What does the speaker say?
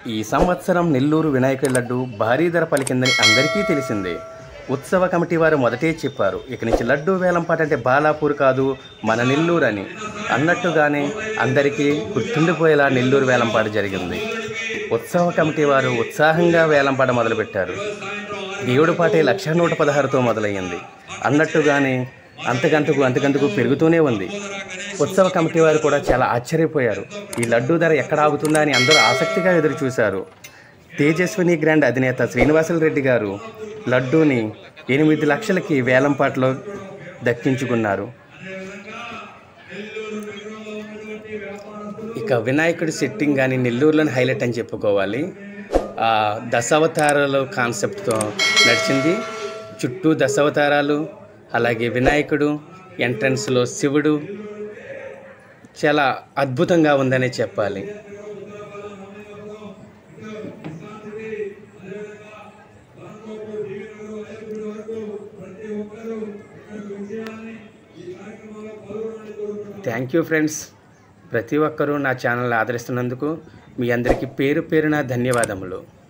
ఈ సంవత్సరం నెల్లూరు వినాయకుడి లడ్డు భారీ ధర పలికిందని అందరికీ తెలిసిందే. ఉత్సవ కమిటీ వారు మొదటే చెప్పారు, ఇక నుంచి లడ్డు వేలంపాట అంటే బాలాపూర్ కాదు మన నెల్లూరు అని. అన్నట్టుగానే అందరికీ గుర్తుండిపోయేలా నెల్లూరు వేలంపాట జరిగింది. ఉత్సవ కమిటీ వారు ఉత్సాహంగా వేలంపాట మొదలుపెట్టారు. దేవుడి పాటే 1,116తో మొదలయ్యింది. అన్నట్టుగానే అంతకంతకు పెరుగుతూనే ఉంది. ఉత్సవ కమిటీ వారు కూడా చాలా ఆశ్చర్యపోయారు. ఈ లడ్డూ ధర ఎక్కడ ఆగుతుందా అని అందరూ ఆసక్తిగా ఎదురు చూశారు. తేజస్విని గ్రాండ్ అధినేత శ్రీనివాసులు రెడ్డి గారు లడ్డూని 8 లక్షలకి వేలంపాటలో దక్కించుకున్నారు. ఇక వినాయకుడి సెట్టింగ్ కానీ నెల్లూరులోని హైలైట్ అని చెప్పుకోవాలి. దశావతారాలు కాన్సెప్ట్తో నడిచింది. చుట్టూ దశావతారాలు, అలాగే వినాయకుడు, ఎంట్రన్స్లో శివుడు, చాలా అద్భుతంగా ఉందనే చెప్పాలి. Thank you friends. ప్రతి ఒక్కరూ నా ఛానల్ ఆదరిస్తున్నందుకు మీ అందరికీ పేరు పేరున ధన్యవాదములు.